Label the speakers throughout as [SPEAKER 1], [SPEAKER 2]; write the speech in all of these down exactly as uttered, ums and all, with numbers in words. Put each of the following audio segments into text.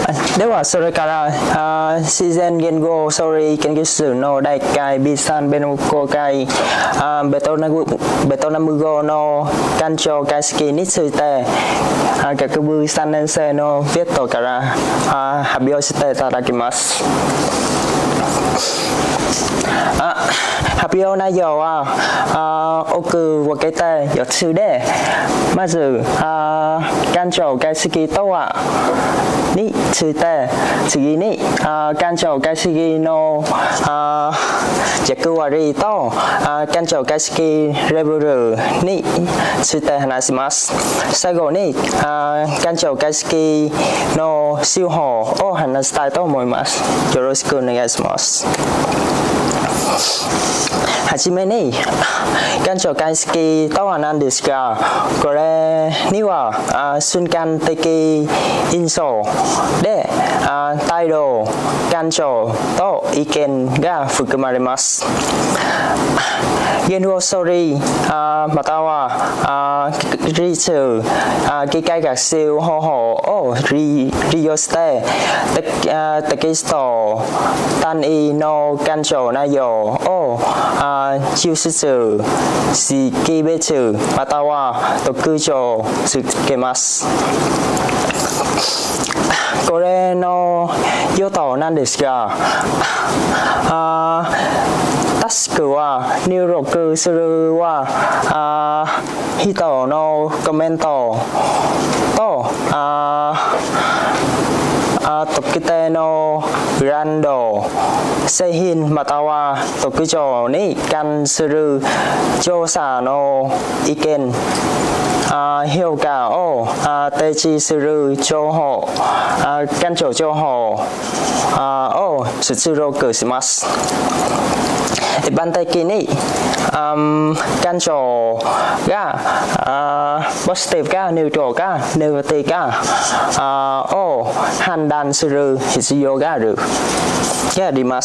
[SPEAKER 1] ではそれから自然言語ソリ研究室の大会ビサンベノコ会ベトナムベトナム語の干潮会式について学部さんねん生のビットから発表していただきます。あ発表内容は多く分けてよっつで、まず干潮解析とはについて、次に干潮解析の役割と干潮解析レベルについて話します。最後に干潮解析の手法を話したいと思います。よろしくお願いします。はじめに干潮解析とは何ですか。これには瞬間的因素で態度、干潮と意見が含まれます。言語処理または技術、機械学習方法を利用してテキスト単位の干潮内容を抽出、識別または特徴つけます。これの用途なんですが、タスクは入力するは人のコメントと特定のブランド、製品または特徴に関する調査の意見、評価を提示する情報、干潮情報を出力します。一般的に干潮がポジティブかニュートラルかネガティブかを判断する必要があるがあります。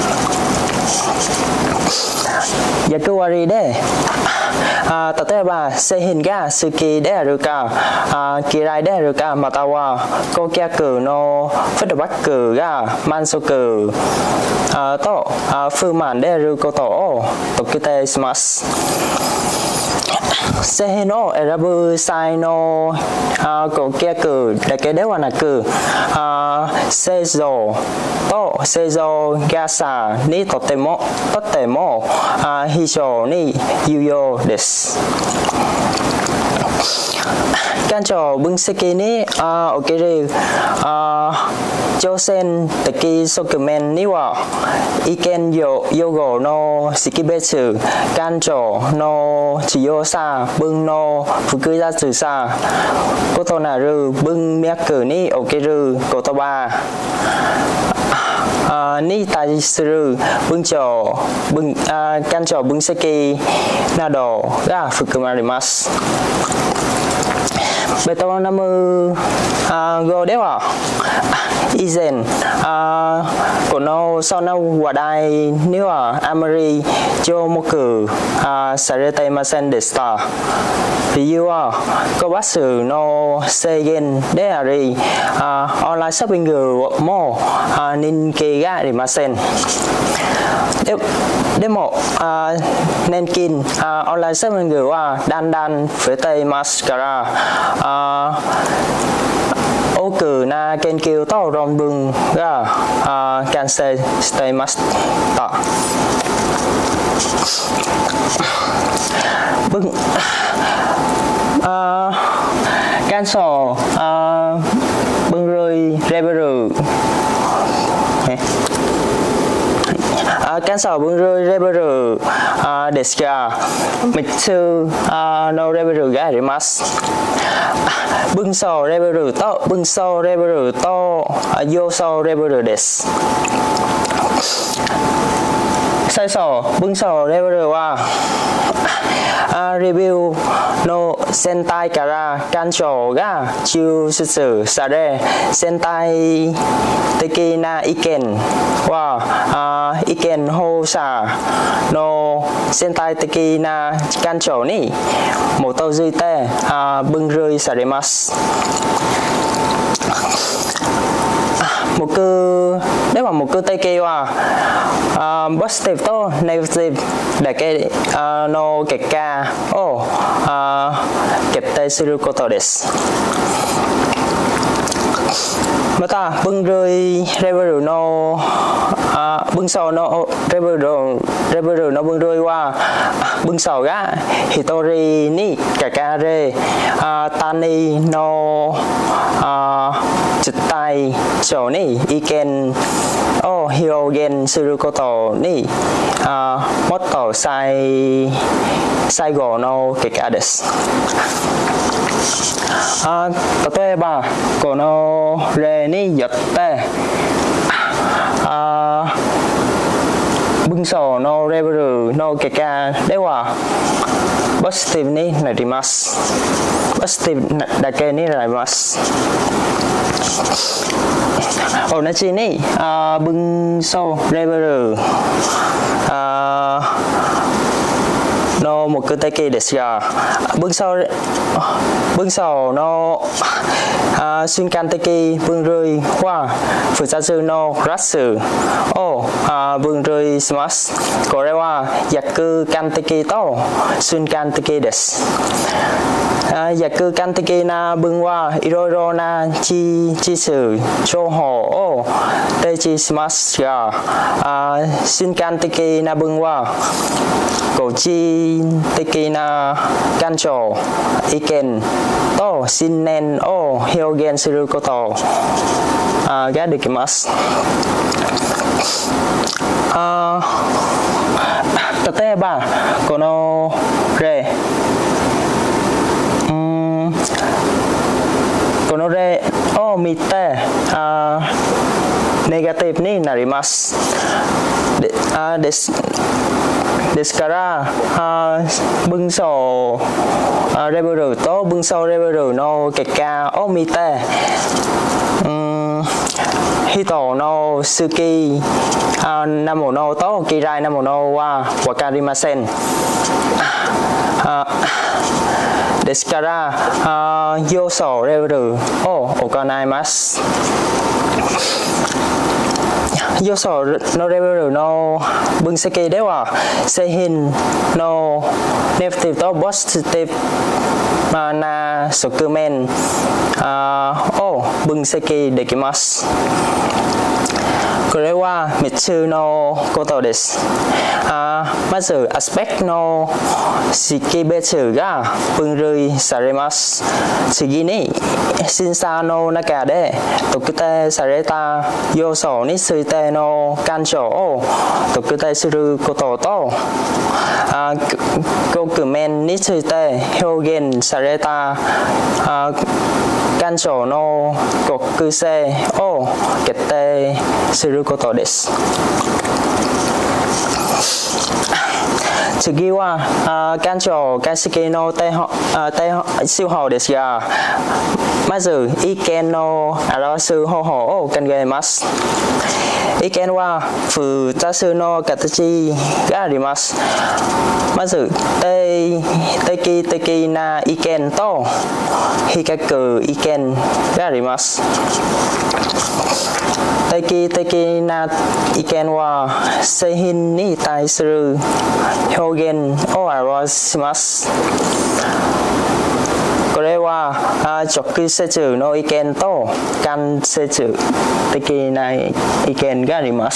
[SPEAKER 1] 役割で例えば製品が好きであるか嫌いであるか、または顧客のフィードバックが満足と不満であることを特定します。製品を選ぶ際の顧客だけではなく、製造と製造会社にとってもとっても非常に有用です。干潮分析における挑戦的側面には、意見用語の識別、干潮の強要さ、文の複雑さ、異なる文脈における言葉に対する文章、文干潮分析などが含まれます。ベトナム語では以前このその話題にはあまり注目されていませんでした。理由は個バスの制限であり、オンラインショッピングも人気がありません。で, でも年金オンラインショッピングはだんだん増えていますから、多くな研究と論文が完成していました。文干潮分類レベル干潮分類レベルですが、みっつのレベルがあります。文章レベルと文章レベルと要素レベルです。最初、文章レベルはレビューの全体から干潮が抽出され、全体的な意見は意見放射の全体的な干潮に基づいて分類されます。 は木的はポジティブとネガティブだけの結果を決定することです。また分類レベルの分層のレベルレベルの分類は分層が一人にかかる単位の実態上に意見を表現することにもっと最最後の結果です。あ例えばこの例によってあ文章のレベルの結果ではポジティブになります。ポジティブだけになります。同じにあ文章レベルあの目的ですが、文章文章の瞬間的分類はふたつのクラスを分類します。これは約間的と瞬間的です。約間的な文はいろいろな事実情報を提示しますが、瞬間的な文は個人的な感情、意見と信念を表現することができます。あ例えばこの例、うんこの例を見てあネガティブになります。であですですから文章レベルと文章レベルの結果を見て、うん、人の好きなものと嫌いなものは分かりません。ですから要素レベルを行います。要素のレベルの分析では製品のネガティブとポジティブな側面を分析できます。これはみっつのことです。まずアスペクトの識別が分類されます。次に審査の中で特定された要素についての感情を特定することと、局面について表現された感情の極性を決定することです。次は感情解析の手法ですが、まず意見の表す方法を考えます。意見はふたつの形があります。まず定期的な意見と比較意見があります。定期的な意見は製品に対する表現を表します。これは直接の意見と間接的な意見があります。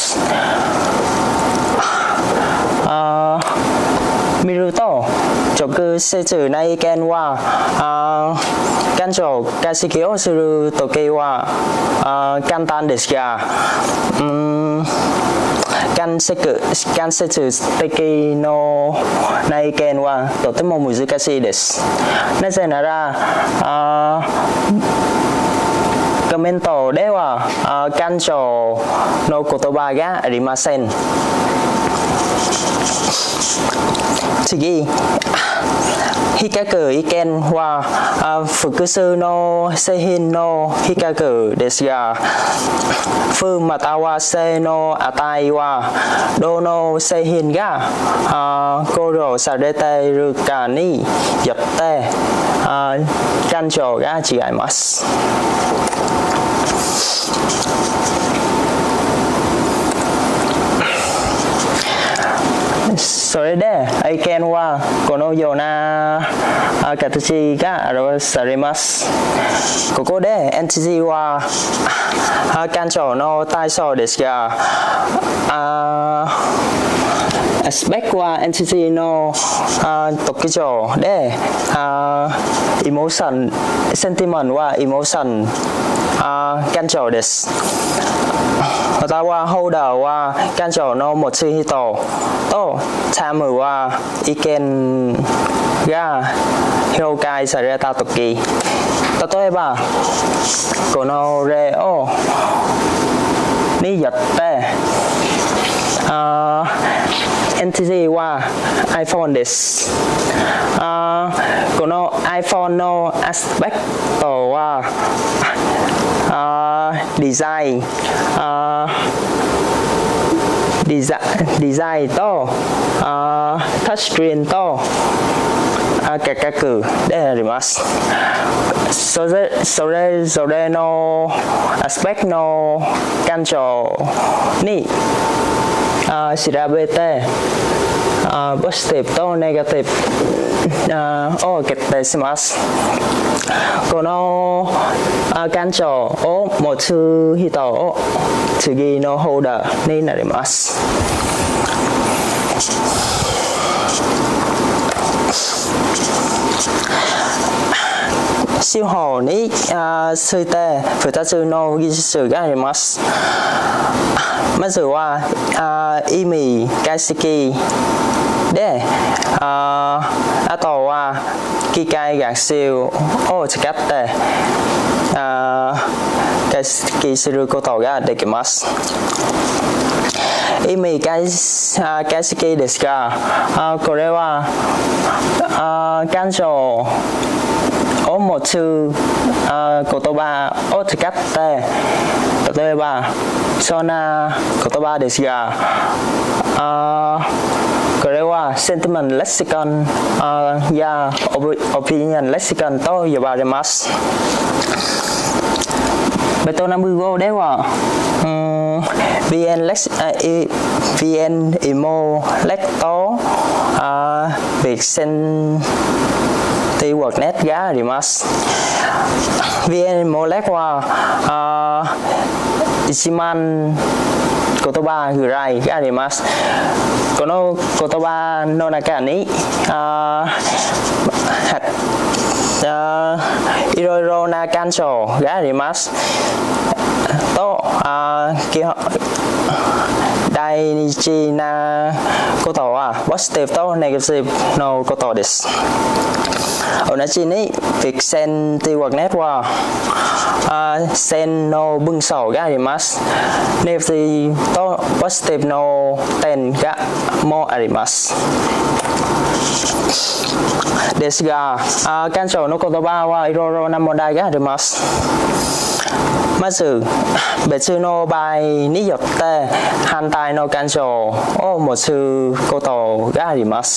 [SPEAKER 1] あ見ると直接な意見は感情解析をするときは簡単ですが、うん間接間接的のな意見はとても難しいです。なぜならコメントでは感情の言葉がありません。次、比較意見は複数の製品の比較ですが、負または正の値はどの製品が考慮されているかによって感情が違います。 それで愛犬はこのような形が表されます。ここでエンティティは感情の対象ですが、アスペクトはエンティティの特徴で、エモーション、センティメントはエモーション感情です。またはホルダーは感情の持つ人とチャムは意見が評価されたとき、例えばこの例をによってエンティティは iPhone です。この iPhone のアスペクトはデザイン、デザデザインとタッチスクリーンと価格であります。それそれぞれのアスペクトの感情に調べてポジティブとネガティブを決定します。この感情を持つ人を次のホルダーになります。手法についてふたつの技術があります。まずは意味解析で、あ, あとは機械学習を使って解析することができます。意味解析ですが、これは感情を持つ言葉を使って、例えばそんな言葉ですが、これはセンティメントレクシコンやオピニオンレクシコンと呼ばれます。ベトナム語では、うん、ビエンレクビエンイモレクトビクセンティワークネットがあります。ビエンイモレクはいちまん言葉ぐらいがあります。この言葉の中にああいろいろな感情があります。とあ基本大事なことはポジティブとネガティブのことです。同じにビクセンティワークネットは線の文章があります。ネガティブとポジティブの点がもあります。ですが、感情の言葉はいろいろな問題があります。まず、別の場合によって反対の感情を持つことがあります。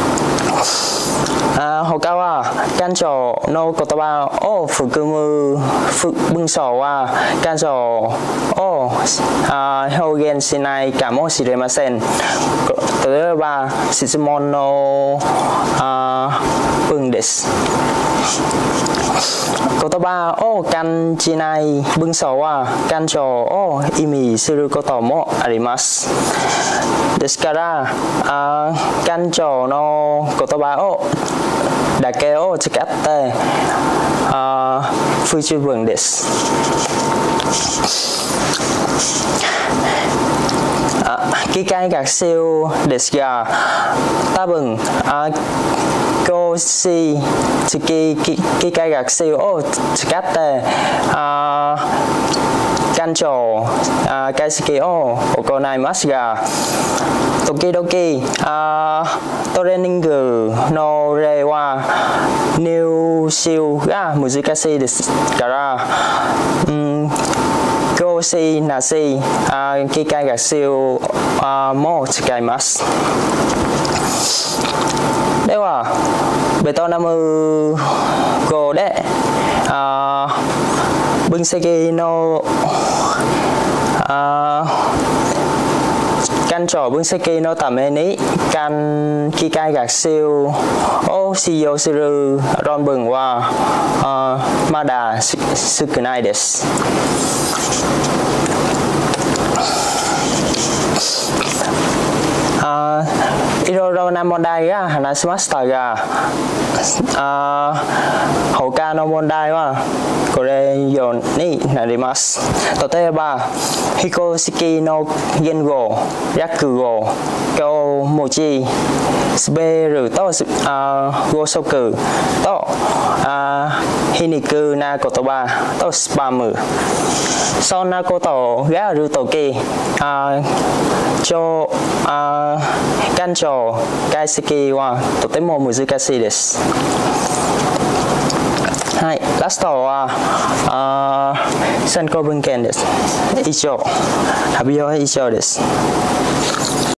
[SPEAKER 1] あ他は感情の言葉を含む文章は感情をあ表現しないかもしれません。例えば質問のあ文です。言葉を感じない文章は感情を意味することもあります。ですからあ感情の言葉をだけを使ってあ不十分です。機械学習ですが、多分教師付き機械学習を使って感情解析を行いますが、時々トレーニングの例は入手が難しいですから、うん教師なし機械学習も使います。では、ベトナム語で分析の干潮分析のためにการ機械学習を使用する論文はまだ少ないです。あいろいろな問題が話しましたが、あ他の問題はこれようになります。例えば非公式の言語、略語、語文字、滑ると語速と皮肉な言葉とスパム、そんなことがあるとき、超干潮解析はとても難しいです。はい、ラストは参考文献です。以上、発表は以上です。